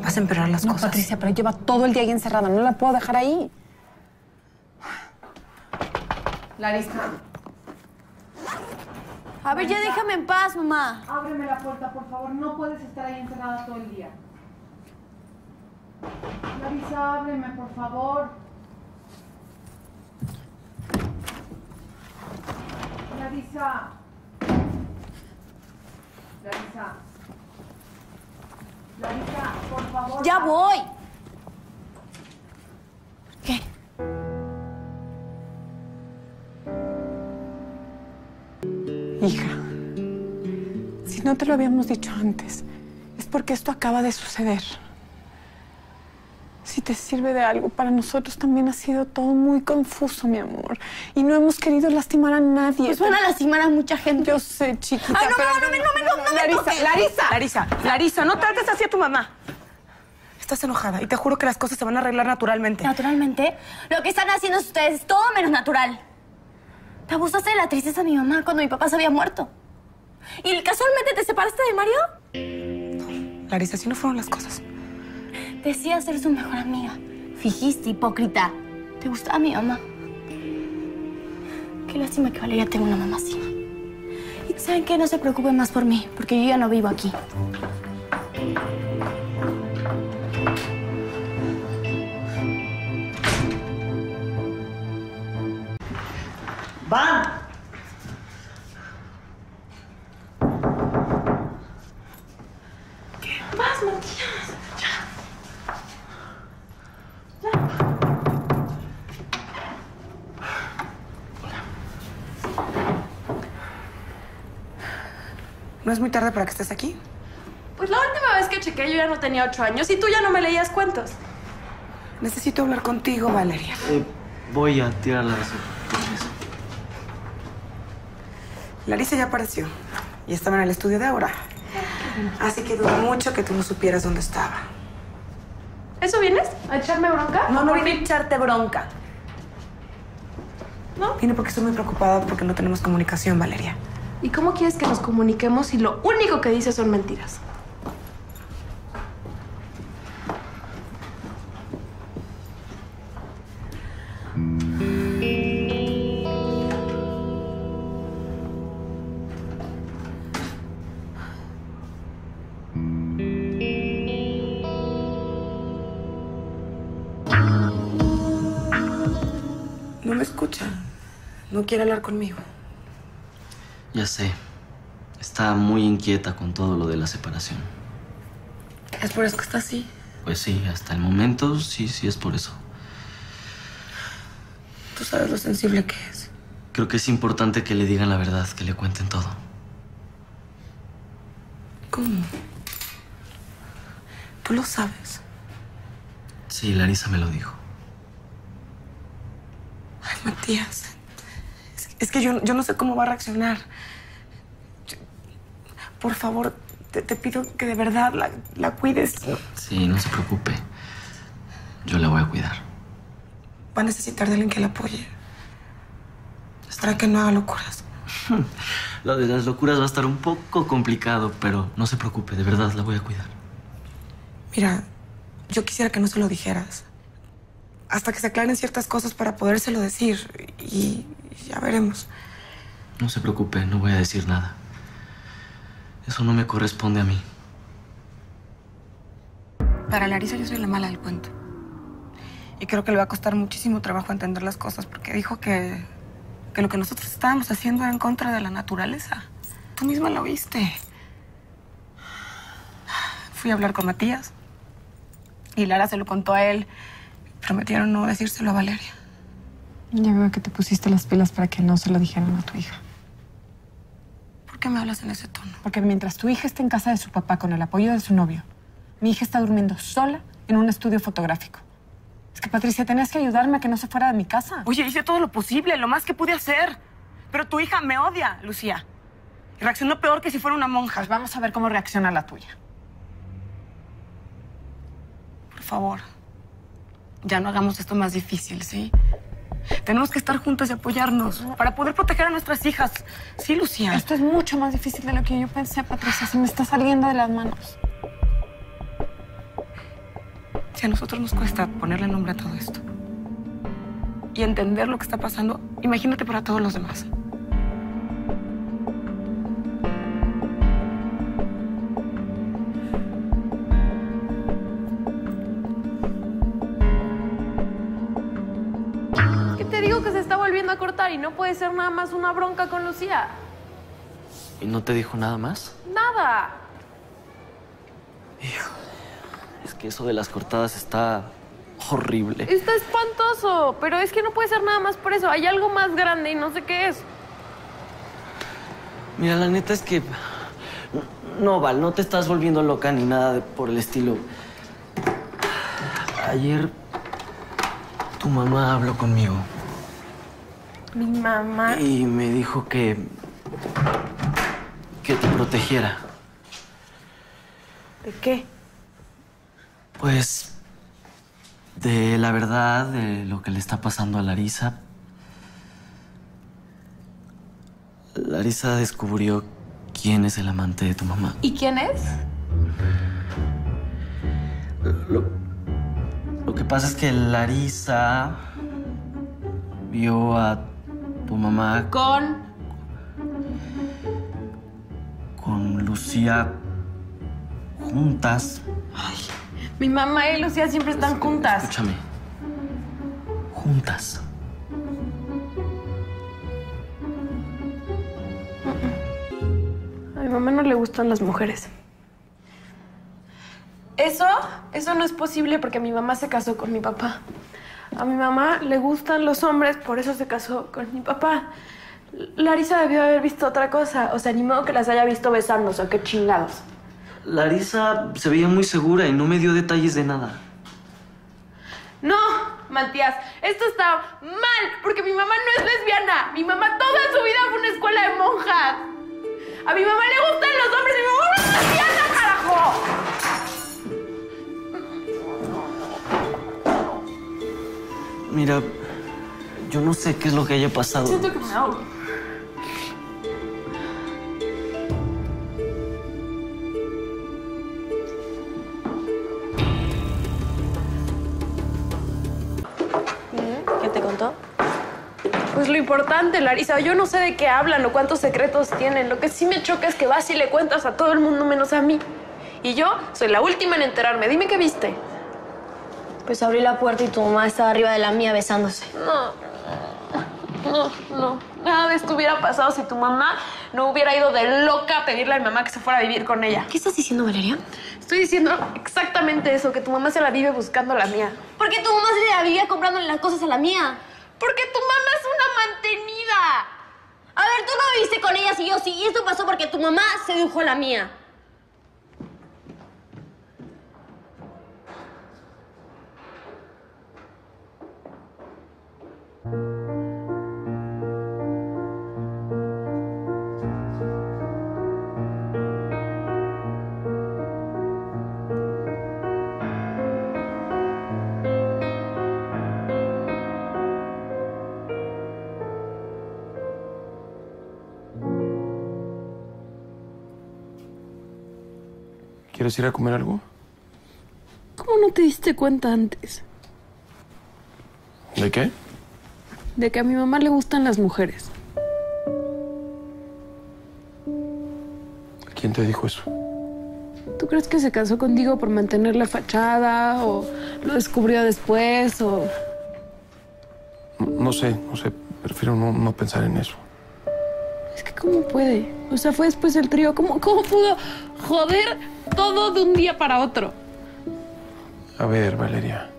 Vas a empeorar las cosas. Patricia, pero lleva todo el día ahí encerrada. No la puedo dejar ahí. Larisa. A ver, ya déjame en paz, mamá. Ábreme la puerta, por favor. No puedes estar ahí encerrada todo el día. Larisa, ábreme, por favor. Larisa. Larisa. Larisa, por favor. ¡Ya voy! ¿Qué? Hija, si no te lo habíamos dicho antes, es porque esto acaba de suceder. Si te sirve de algo, para nosotros también ha sido todo muy confuso, mi amor. Y no hemos querido lastimar a nadie. Pues van a lastimar a mucha gente. Yo sé, chiquita. Ay, no me Larisa, Larisa, no trates así a tu mamá. Estás enojada y te juro que las cosas se van a arreglar naturalmente. ¿Naturalmente? Lo que están haciendo ustedes es todo menos natural. Te abusaste de la tristeza de mi mamá cuando mi papá se había muerto. ¿Y casualmente te separaste de Mario? Larisa, así no fueron las cosas. Decías ser su mejor amiga. Fingiste, hipócrita. ¿Te gustaba mi mamá? Qué lástima que Valeria tenga una mamá así. Y ¿saben qué? No se preocupen más por mí, porque yo ya no vivo aquí. ¡Van! ¿Qué más, Matías? ¿No es muy tarde para que estés aquí? Pues la última vez que chequé yo ya no tenía 8 años y tú ya no me leías cuentos. Necesito hablar contigo, Valeria. Voy a tirar la basura. Larisa ya apareció y estaba en el estudio de Aura. Así que dudo mucho que tú no supieras dónde estaba. ¿Eso vienes? ¿A echarme bronca? No vine a echarte bronca. ¿No? Vine porque estoy muy preocupada porque no tenemos comunicación, Valeria. ¿Y cómo quieres que nos comuniquemos si lo único que dices son mentiras? No me escucha. No quiere hablar conmigo. Ya sé. Está muy inquieta con todo lo de la separación. ¿Es por eso que está así? Pues sí, hasta el momento sí es por eso. Tú sabes lo sensible que es. Creo que es importante que le digan la verdad, que le cuenten todo. ¿Cómo? ¿Tú lo sabes? Sí, Larisa me lo dijo. Ay, Matías. Es que yo no sé cómo va a reaccionar. Por favor, te pido que de verdad la cuides. Sí, no se preocupe. Yo la voy a cuidar. Va a necesitar de alguien que la apoye. Para que no haga locuras. Lo de las locuras va a estar un poco complicado, pero no se preocupe, de verdad la voy a cuidar. Mira, yo quisiera que no se lo dijeras. Hasta que se aclaren ciertas cosas para podérselo decir. Y ya veremos. No se preocupe, no voy a decir nada. Eso no me corresponde a mí. Para Larisa yo soy la mala del cuento. Y creo que le va a costar muchísimo trabajo entender las cosas porque dijo que lo que nosotros estábamos haciendo era en contra de la naturaleza. Tú misma lo viste. Fui a hablar con Matías y Lara se lo contó a él. Prometieron no decírselo a Valeria. Ya veo que te pusiste las pilas para que no se lo dijeran a tu hija. ¿Por qué me hablas en ese tono? Porque mientras tu hija está en casa de su papá con el apoyo de su novio, mi hija está durmiendo sola en un estudio fotográfico. Es que, Patricia, tenías que ayudarme a que no se fuera de mi casa. Oye, hice todo lo posible, lo más que pude hacer. Pero tu hija me odia, Lucía. Y reaccionó peor que si fuera una monja. Pues vamos a ver cómo reacciona la tuya. Por favor, ya no hagamos esto más difícil, ¿sí? Tenemos que estar juntas y apoyarnos para poder proteger a nuestras hijas. Sí, Lucía. Esto es mucho más difícil de lo que yo pensé, Patricia. Se me está saliendo de las manos. Si a nosotros nos cuesta ponerle nombre a todo esto y entender lo que está pasando, imagínate para todos los demás. ¿Qué te digo que se está volviendo a cortar y no puede ser nada más una bronca con Lucía? ¿Y no te dijo nada más? Nada. Hijo, es que eso de las cortadas está horrible. Está espantoso, pero es que no puede ser nada más por eso. Hay algo más grande y no sé qué es. Mira, la neta es que... No, Val, no te estás volviendo loca ni nada por el estilo. Ayer tu mamá habló conmigo. Mi mamá. Y me dijo que te protegiera. ¿De qué? Pues de la verdad, de lo que le está pasando a Larisa. Larisa descubrió quién es el amante de tu mamá. ¿Y quién es? Lo que pasa es que Larisa vio a tu mamá Con Lucía juntas. mi mamá y Lucía siempre están juntas. Escúchame. Juntas. A mi mamá no le gustan las mujeres. Eso no es posible porque mi mamá se casó con mi papá. A mi mamá le gustan los hombres, por eso se casó con mi papá. Larisa debió haber visto otra cosa. O sea, ni modo que las haya visto besándose, o qué chingados. Larisa se veía muy segura y no me dio detalles de nada. No, Matías, esto está mal, porque mi mamá no es lesbiana. Mi mamá toda su vida fue una escuela de monjas. A mi mamá le gustan los hombres, mi mamá no es lesbiana, carajo. Mira, yo no sé qué es lo que haya pasado. Siento que me ahogo. ¿Qué te contó? Pues lo importante, Larisa, yo no sé de qué hablan o cuántos secretos tienen. Lo que sí me choca es que vas y le cuentas a todo el mundo menos a mí. Y yo soy la última en enterarme. Dime qué viste. Pues abrí la puerta y tu mamá estaba arriba de la mía besándose. No. Nada de esto hubiera pasado si tu mamá no hubiera ido de loca a pedirle a mi mamá que se fuera a vivir con ella. ¿Qué estás diciendo, Valeria? Estoy diciendo exactamente eso, que tu mamá se la vive buscando a la mía. ¿Por qué tu mamá se la vivía comprándole las cosas a la mía? Porque tu mamá es una mantenida. A ver, tú no viviste con ellas y yo sí. Y esto pasó porque tu mamá sedujo a la mía. ¿Quieres ir a comer algo? ¿Cómo no te diste cuenta antes? ¿De qué? De que a mi mamá le gustan las mujeres. ¿Quién te dijo eso? ¿Tú crees que se casó contigo por mantener la fachada o lo descubrió después o...? No sé. Prefiero no pensar en eso. Es que ¿cómo puede? O sea, fue después del trío. ¿Cómo pudo joder todo de un día para otro? A ver, Valeria.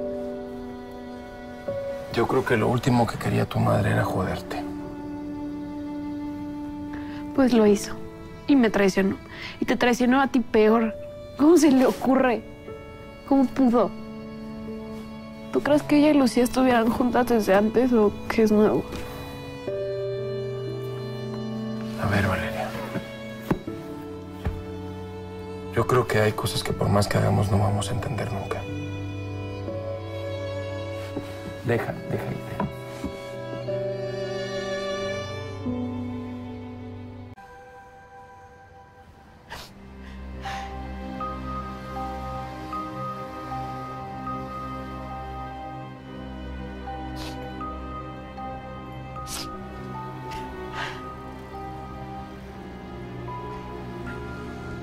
Yo creo que lo último que quería tu madre era joderte. Pues lo hizo. Y me traicionó. Y te traicionó a ti peor. ¿Cómo se le ocurre? ¿Cómo pudo? ¿Tú crees que ella y Lucía estuvieran juntas desde antes o qué es nuevo? A ver, Valeria. Yo creo que hay cosas que por más que hagamos no vamos a entender nunca. Deja ir.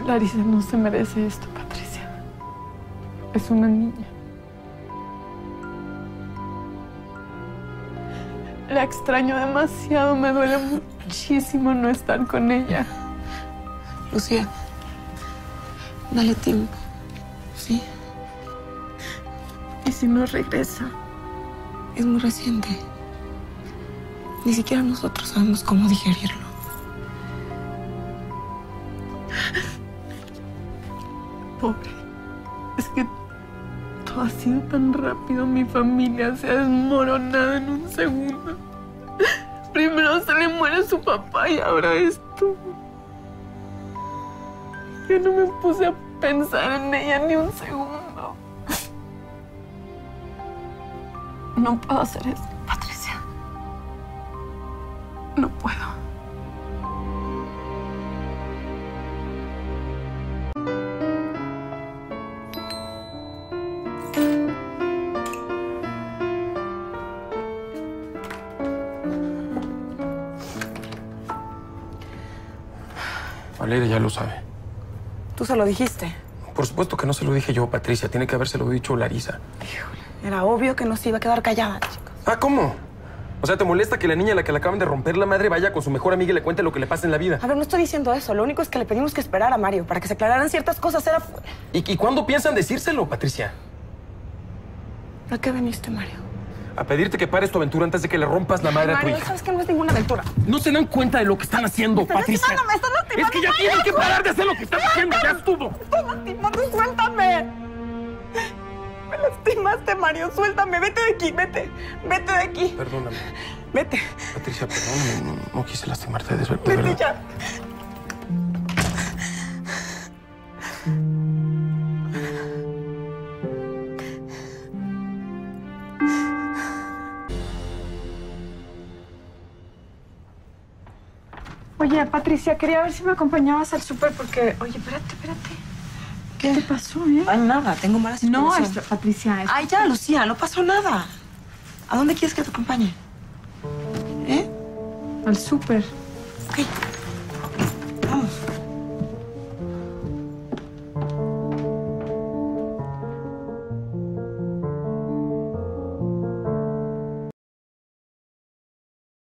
Larisa no se merece esto, Patricia. Es una niña. La extraño demasiado, me duele muchísimo no estar con ella. Lucía, dale tiempo, ¿sí? ¿Y si no regresa? Es muy reciente. Ni siquiera nosotros sabemos cómo digerirlo. Pobre. Es que todo ha sido tan rápido. Mi familia se ha desmoronado en un segundo. Primero se le muere su papá y ahora esto. Yo no me puse a pensar en ella ni un segundo. No puedo hacer esto, Patricia. No puedo. Valeria ya lo sabe. ¿Tú se lo dijiste? Por supuesto que no se lo dije yo, Patricia. Tiene que habérselo dicho Larisa. Híjole, era obvio que no se iba a quedar callada, chicos. Ah, ¿cómo? O sea, ¿te molesta que la niña a la que le acaban de romper la madre vaya con su mejor amiga y le cuente lo que le pasa en la vida? A ver, no estoy diciendo eso. Lo único es que le pedimos que esperara a Mario para que se aclararan ciertas cosas. Era... ¿Y cuándo piensan decírselo, Patricia? ¿A qué viniste, Mario? A pedirte que pares tu aventura antes de que le rompas la madre a tu Mario, hija. sabes que no es ninguna aventura. ¿No se dan cuenta de lo que están haciendo, Patricia? Me estás lastimando, Es que ya Mario. tienen que parar de hacer lo que están haciendo. ¡Ya estuvo! Me estás lastimando, suéltame. Me lastimaste, Mario, suéltame. Vete de aquí, vete. Vete de aquí. Perdóname. Vete. Patricia, perdóname. No quise lastimarte. De Vete verdad. ya. Oye, Patricia, quería ver si me acompañabas al súper porque... Oye, espérate. ¿Qué te pasó, Ay, nada, tengo mala No, circulación. Patricia, es... Ay, ya, Lucía, no pasó nada. ¿A dónde quieres que te acompañe? ¿Eh? al súper. Ok.